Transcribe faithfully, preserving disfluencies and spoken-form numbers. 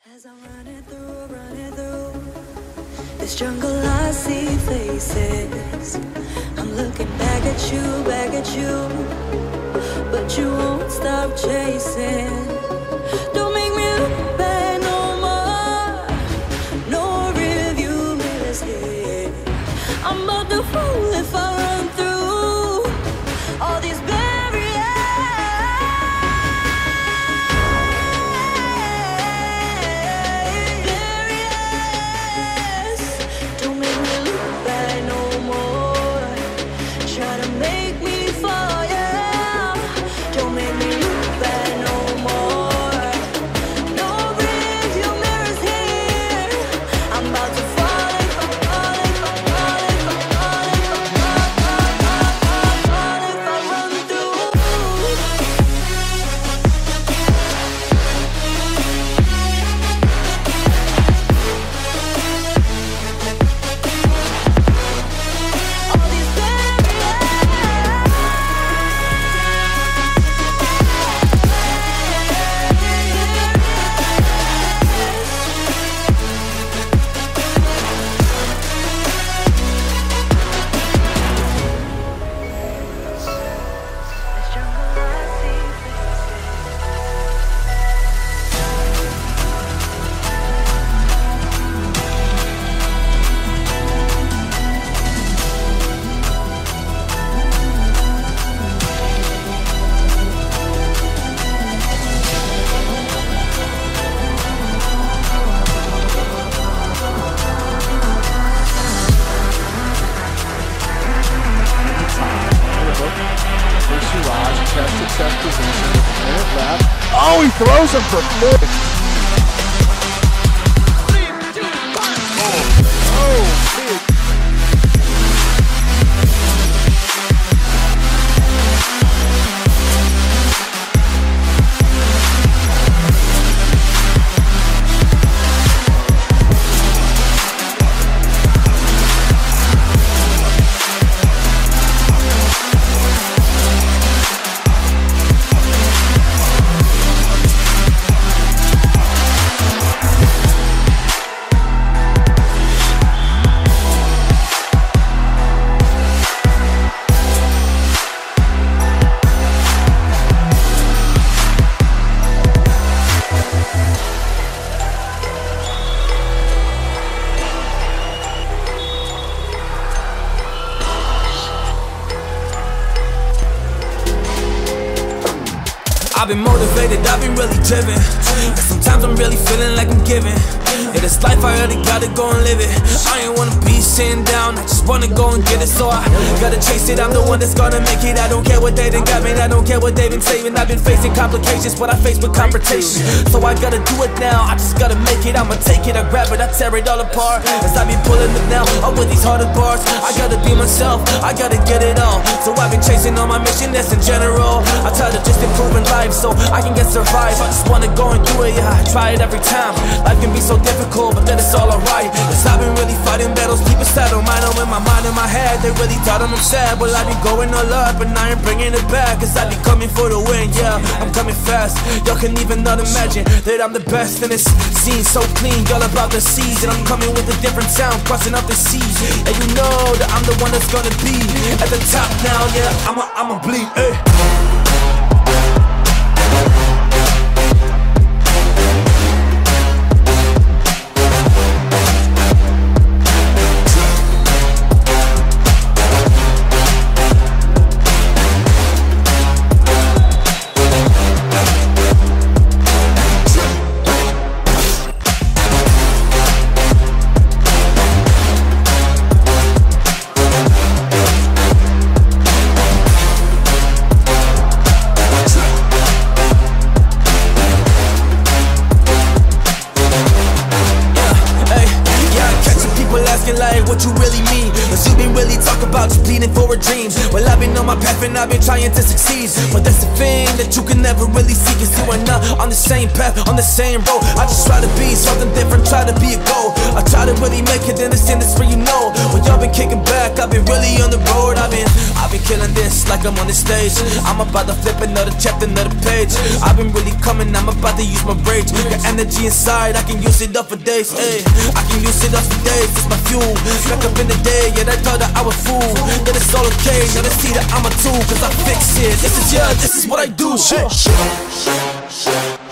As I'm running through, running through this jungle, I see faces. I'm looking back at you, back at you, but you won't stop chasing. Don't make me look back no more. No review mirrors here. I'm about to fall if I run through all these barriers. Don't make me look back no more. Try to make me fall, yeah. Don't make me look back no more. No review mirrors here. I'm about to fall if I fall, if I fall, if I fall, if I fall, fall, fall, fall, if I run through. All these Oh, he throws him for four. Oh, big. I've been motivated, I've been really driven. And sometimes I'm really feeling like I'm giving. Yeah, this life I already gotta go and live it. I ain't wanna be sitting down, I just wanna go and get it. So I gotta chase it, I'm the one that's gonna make it. I don't care what they done got me, I don't care what they've been saving. I've been facing complications, but I face with confrontation. So I gotta do it now, I just gotta make it. I'ma take it, I grab it, I tear it all apart. As I be pulling it now, up with these harder bars. I gotta be myself, I gotta get it all. So I've been chasing on my mission, that's in general. I try to just improve in life so I can get survive. I just wanna go and do it, yeah, I try it every time. Life can be so difficult, but then it's all alright. Cause I've been really fighting battles deep inside, don't mind them in my mind and my head. They really thought I'm sad, but I be going all up and I ain't bringing it back. Cause I be coming for the win, yeah, I'm coming fast. Y'all can even not imagine that I'm the best in this scene. So clean, y'all about the seas. And I'm coming with a different sound, crossing up the seas. And you know that I'm the one that's gonna be at the top now, yeah, I'ma, I'ma bleed, eh. Like what you really mean, cause you been really talk about just pleading for a dream. Well, I've been on my my path and I've been trying to succeed. But that's the thing that you can never really see, cause you are not on the same path, on the same road. I just try to be something different, try to be a goal. I try to really make it in this industry, you know. When y'all been kicking back, I've been really on the road. I've been, I've been killing this like I'm on the stage. I'm about to flip another chapter, another page. I've been really coming, I'm about to use my rage. Got energy inside, I can use it up for days. Ay, I can use it up for days, it's my fuel. Back up in the day, yeah, I thought that I was fool. That it's all okay, now they see that I'm a tool, cause I fix it. This is, yeah, this is what I do. Hey.